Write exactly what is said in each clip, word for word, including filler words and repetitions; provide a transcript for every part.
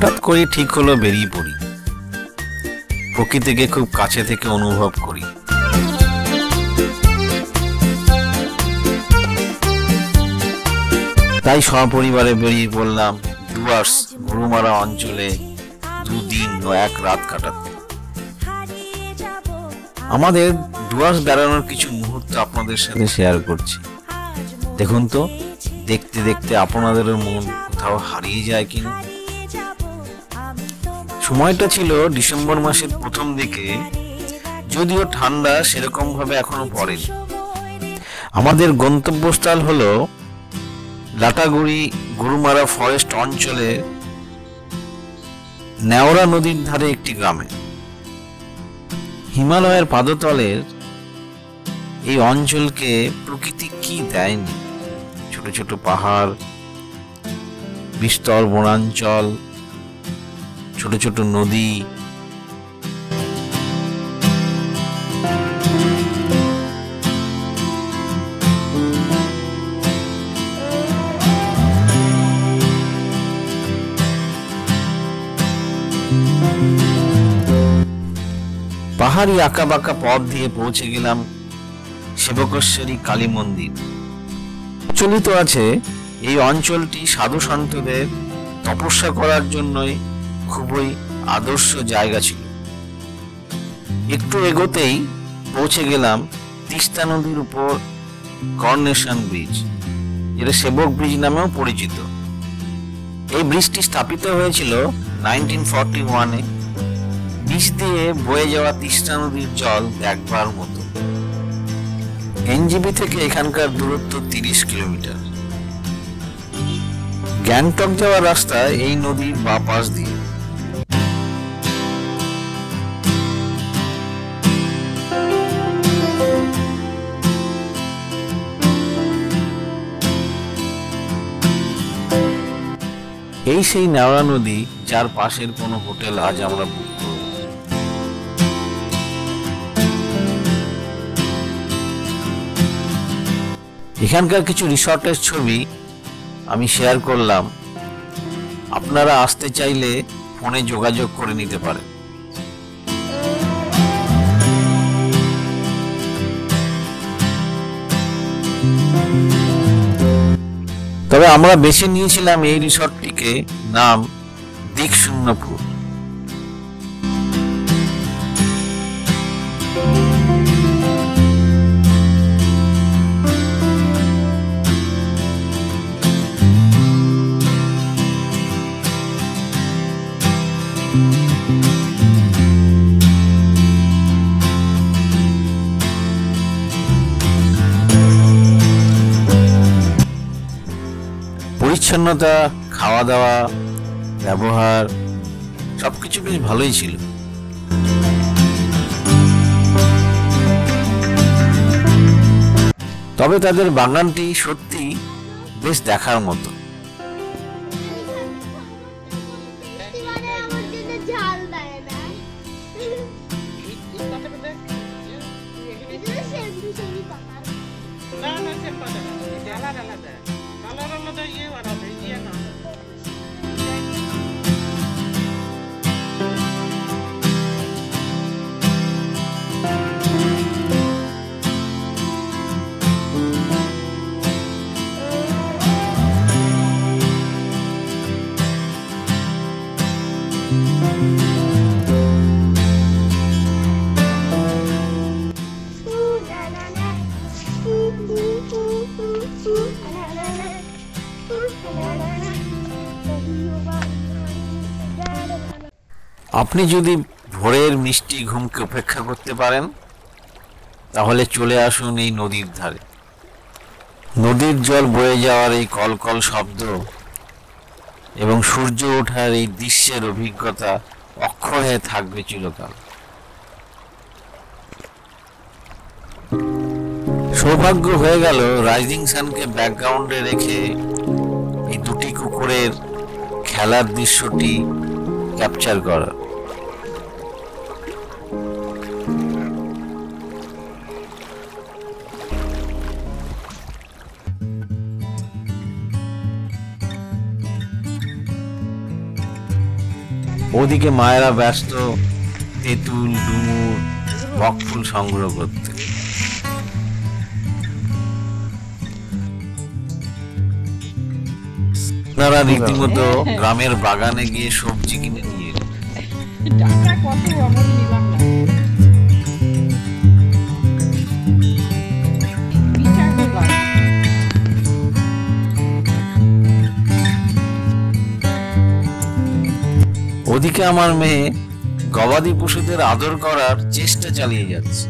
হঠাৎ করে ঠিক হলো বেরিয়ে পড়ি, প্রকৃতিকে খুব কাছে থেকে অনুভব করি। তাই সপরিবারে বেরিয়ে পড়লাম ডুয়ার্স গরুমারা অঞ্চলে দুদিন ও এক রাত কাটাতে। আমাদের ডুয়ার্স বেড়ানোর কিছু মুহূর্ত আপনাদের সাথে শেয়ার করছি। দেখুন তো, দেখতে দেখতে আপনাদের মন কোথাও হারিয়ে যায় কিনা। সময়টা ছিল ডিসেম্বর মাসের প্রথম দিকে, যদিও ঠান্ডা সেরকম ভাবে এখনো পড়েনি। আমাদের গন্তব্যস্থল হলো লাটাগুড়ি গরুমারা ফরেস্ট অঞ্চলে নেওড়া নদীর ধারে একটি গ্রামে। হিমালয়ের পাদতলের এই অঞ্চলকে প্রকৃতি কি দেয়নি! ছোট ছোট পাহাড়, বিস্তর বনাঞ্চল, ছোট ছোট নদী, পাহাড়ি আঁকা বাঁকা পথ দিয়ে পৌঁছে গেলাম সেবকেশ্বরী কালী মন্দির। প্রচলিত আছে এই অঞ্চলটি সাধু সন্তদের তপস্যা করার জন্যই খুবই আদর্শ জায়গা ছিল। একটু এগোতেই পৌঁছে গেলাম তিস্তা নদীর উপর করনেশন ব্রিজ, যেটা সেবক ব্রিজ নামেও পরিচিত। এই ব্রিজটি স্থাপিত হয়েছিল নাইনটিন ফর্টি ওয়ানে। ব্রিজ দিয়ে বয়ে যাওয়া তিস্তা নদীর জল দেখবার মতো। এনজিবি থেকে এখানকার দূরত্ব তিরিশ কিলোমিটার। গ্যাংটক যাওয়ার রাস্তা এই নদীর বাঁ পাশ দিয়ে। এই সেই নেওড়া নদী, যার পাশের কোনো হোটেল আজ আমরা বুক করব। এখানকার কিছু রিসর্টের ছবি আমি শেয়ার করলাম। আপনারা আসতে চাইলে ফোনে যোগাযোগ করে নিতে পারেন। তবে আমরা বেছে নিয়েছিলাম এই রিসর্টটিকে, নাম দিকশূন্যপুর। পরিচ্ছন্নতা, খাওয়া দাওয়া, ব্যবহার সবকিছু বেশ ভালোই ছিল। তবে তাদের বাগানটি সত্যি বেশ দেখার মতো। আপনি যদি ভোরের মিষ্টি ঘুমকে উপেক্ষা করতে পারেন, তাহলে চলে আসুন এই নদীর ধারে। নদীর জল বয়ে যাওয়ার এই কলকল শব্দ এবং সূর্য ওঠার এই দৃশ্যের অভিজ্ঞতা অক্ষয় হয়ে থাকবে চিরকাল। সৌভাগ্য হয়ে গেল রাইজিং সানকে ব্যাকগ্রাউন্ডে রেখে এই দুটি কুকুরের খেলার দৃশ্যটি ক্যাপচার করা। ওদিকে মায়েরা ব্যস্ত তেঁতুল, ডুমুর, বকফুল সংগ্রহ করতে। আপনারা রীতিমতো গ্রামের বাগানে গিয়ে সবজি কিনে নিয়ে এলেন। ওদিকে আমার মেয়ে গবাদি পশুদের আদর করার চেষ্টা চালিয়ে যাচ্ছে।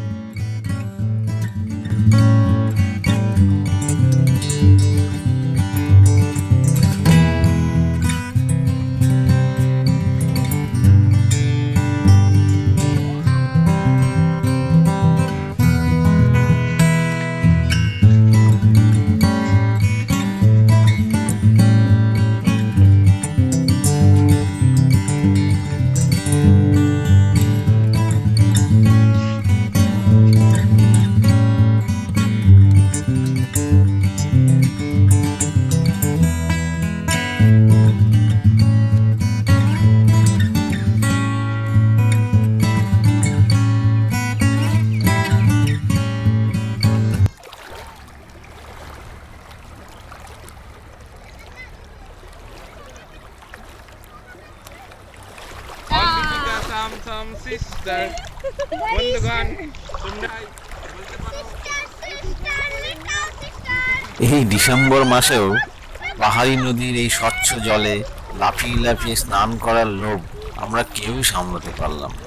এই ডিসেম্বর মাসেও পাহাড়ি নদীর এই স্বচ্ছ জলে লাফিয়ে লাফিয়ে স্নান করার লোভ আমরা কেউই সামলাতে পারলাম না।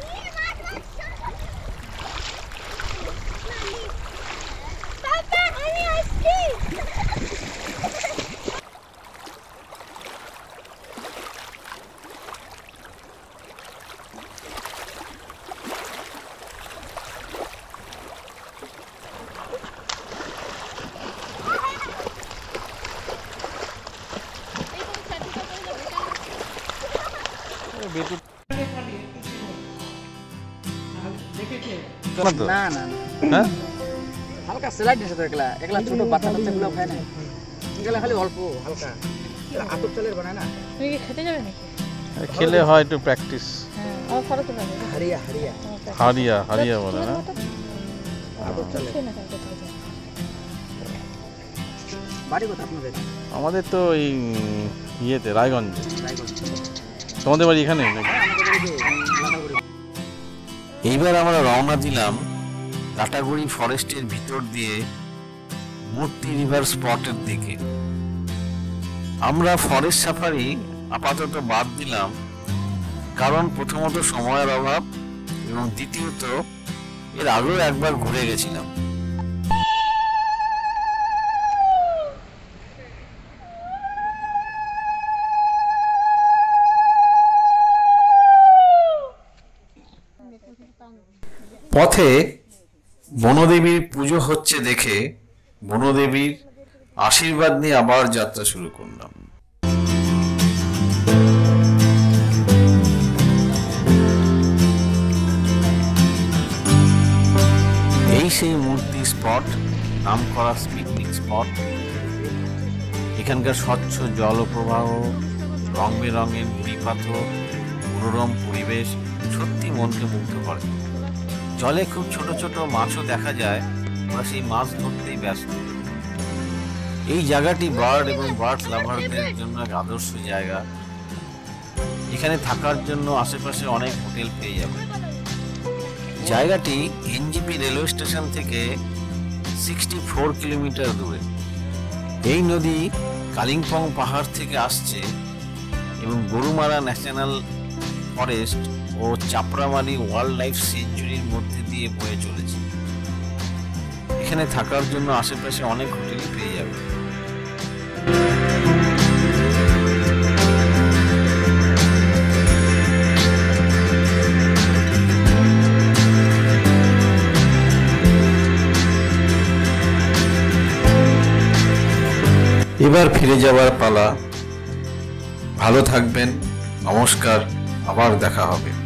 না না না হালকা স্লাইড এসে তো একলা একলা ছোট বাচ্চা বাচ্চাগুলো খায় না, এগুলা খালি অল্প হালকা আতপ চালের বানায় না। তুমি কি খেতে যাবে নাকি? খেলে হয় একটু প্র্যাকটিস। হ্যাঁ, আমার ফটো তো লাগে। হারিয়া হারিয়া হারিয়া হারিয়া বলে না? আতপ চালের বাড়ি কোথায় আপনাদের? আমাদের তো এই ইয়েতে রায়গঞ্জ। রায়গঞ্জ। তোমাদের বাড়ি এখানে? এইবার আমরা রওনা দিলাম লাটাগুড়ি ফরেস্টের ভিতর দিয়ে মূর্তি রিভার স্পটের দিকে। আমরা ফরেস্ট সাফারি আপাতত বাদ দিলাম, কারণ প্রথমত সময়ের অভাব এবং দ্বিতীয়ত এর আগেও একবার ঘুরে গেছিলাম। পথে বনদেবীর পুজো হচ্ছে দেখে বনদেবীর আশীর্বাদ নিয়ে আবার যাত্রা শুরু করলাম। এই সেই মূর্তি স্পট, নাম করা পিকনিক স্পট। এখানকার স্বচ্ছ জলপ্রবাহ, রং বেরঙের নুড়ি পাথর, মনোরম পরিবেশ সত্যি মনকে মুগ্ধ করে। জলে খুব ছোট ছোট মাছও দেখা যায়, ওরা সেই মাছ ধরতেই ব্যস্ত। এই জায়গাটি বার্ড এবং বার্ড লাভারদের জন্য এক আদর্শ জায়গা। এখানে থাকার জন্য আশেপাশে অনেক হোটেল পেয়ে যাবে। জায়গাটি এনজিপি রেলওয়ে স্টেশন থেকে সিক্সটি ফোর কিলোমিটার দূরে। এই নদী কালিম্পং পাহাড় থেকে আসছে এবং গরুমারা ন্যাশনাল ফরেস্ট ও চাপড়ামারি ওয়াইল্ড লাইফ সেঞ্চুরির মধ্যে দিয়ে বয়ে চলেছে। এখানে থাকার জন্য আশেপাশে অনেক হোটেল পেয়ে যাবে। এবার ফিরে যাওয়ার পালা। ভালো থাকবেন, নমস্কার, আবার দেখা হবে।